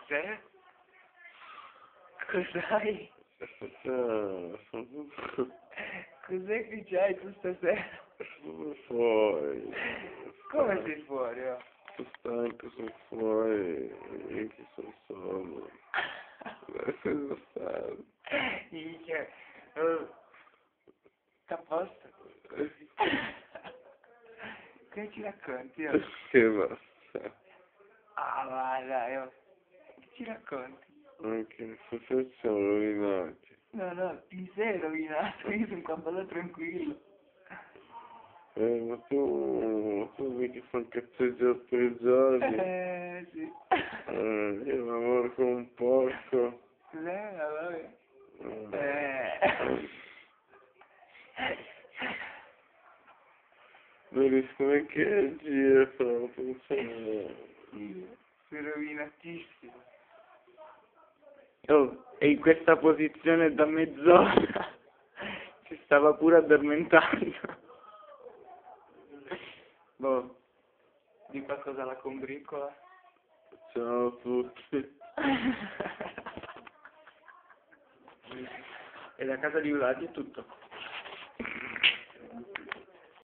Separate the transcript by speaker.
Speaker 1: Cos'è? Cos'hai? Cos'è che c'hai tu stasera?
Speaker 2: Sono fuori.
Speaker 1: Come sei fuori, oh?
Speaker 2: Sono stanco, sono fuori. Minchia, sono solo. Cosa stanco?
Speaker 1: Minchia, oh, sta a posto? Che ci racconti, oh?
Speaker 2: Che basta.
Speaker 1: Ah, vai, dai, oh. Che ci racconti?
Speaker 2: Anche stasera siamo rovinati.
Speaker 1: No, ti sei rovinato, io sono qua bello tranquillo.
Speaker 2: Ma tu mica fai cazzeggiare per i giorni.
Speaker 1: Sì.
Speaker 2: Io lavoro come un porco.
Speaker 1: Cos'è? Vabbè.
Speaker 2: Non riesco neanche a agire proprio, cioè...
Speaker 1: Sì, sei rovinatissimo.
Speaker 3: Oh, e in questa posizione da mezz'ora si stava pure addormentando.
Speaker 1: Boh, di qualcosa alla combricola?
Speaker 2: Ciao a tutti.
Speaker 3: E da casa di Vladi è tutto.